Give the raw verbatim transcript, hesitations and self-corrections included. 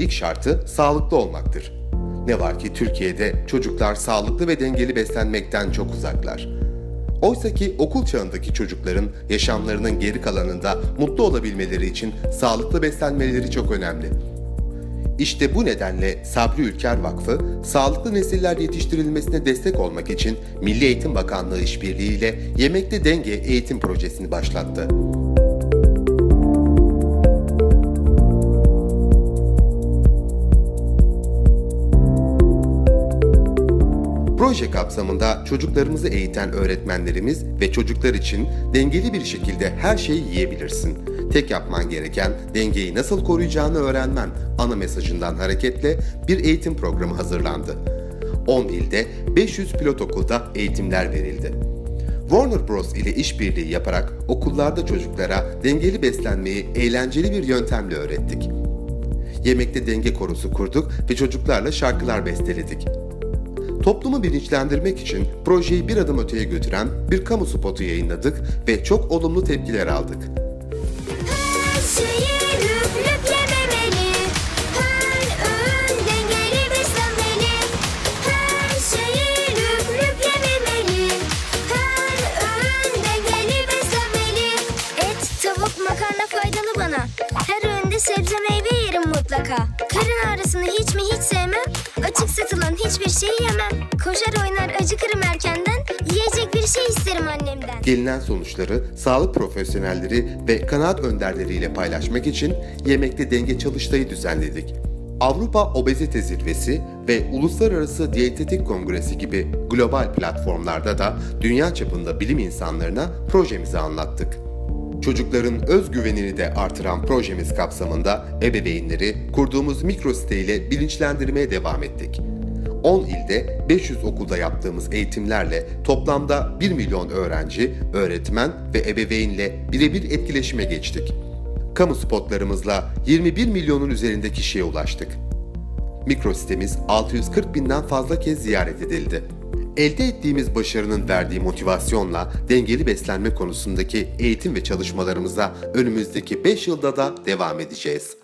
ilk şartı sağlıklı olmaktır. Ne var ki Türkiye'de çocuklar sağlıklı ve dengeli beslenmekten çok uzaklar. Oysa ki okul çağındaki çocukların yaşamlarının geri kalanında mutlu olabilmeleri için sağlıklı beslenmeleri çok önemli. İşte bu nedenle Sabri Ülker Vakfı, sağlıklı nesiller yetiştirilmesine destek olmak için Milli Eğitim Bakanlığı işbirliğiyle Yemekte Denge eğitim projesini başlattı. Proje kapsamında çocuklarımızı eğiten öğretmenlerimiz ve çocuklar için dengeli bir şekilde her şeyi yiyebilirsin. Tek yapman gereken dengeyi nasıl koruyacağını öğrenmen ana mesajından hareketle bir eğitim programı hazırlandı. on ilde beş yüz pilot okulda eğitimler verildi. Warner Bros ile işbirliği yaparak okullarda çocuklara dengeli beslenmeyi eğlenceli bir yöntemle öğrettik. Yemekte denge korosu kurduk ve çocuklarla şarkılar besteledik. Toplumu bilinçlendirmek için projeyi bir adım öteye götüren bir kamu spotu yayınladık ve çok olumlu tepkiler aldık. Her şeyi lüp lüp yememeli, her öğün dengeli beslenmeli. Her şeyi lüp lüp yememeli, her öğün dengeli beslenmeli. Et, tavuk, makarna faydalı bana. Her öğünde sebze meyve yerim mutlaka. Karın ağrısını hiç mi hiç sevmem. Açık satılan hiçbir şeyi yemem. Koşar oynar acıkırım erkenden. Yiyecek bir şey isterim annemden. Gelinen sonuçları sağlık profesyonelleri ve kanaat önderleriyle paylaşmak için Yemekte Denge Çalıştayı düzenledik. Avrupa Obezite Zirvesi ve Uluslararası Diyetetik Kongresi gibi global platformlarda da dünya çapında bilim insanlarına projemizi anlattık. Çocukların özgüvenini de artıran projemiz kapsamında ebeveynleri kurduğumuz mikrosite ile bilinçlendirmeye devam ettik. on ilde beş yüz okulda yaptığımız eğitimlerle toplamda bir milyon öğrenci, öğretmen ve ebeveynle birebir etkileşime geçtik. Kamu spotlarımızla yirmi bir milyonun üzerinde kişiye ulaştık. Mikrositemiz altı yüz kırk binden fazla kez ziyaret edildi. Elde ettiğimiz başarının verdiği motivasyonla dengeli beslenme konusundaki eğitim ve çalışmalarımıza önümüzdeki beş yılda da devam edeceğiz.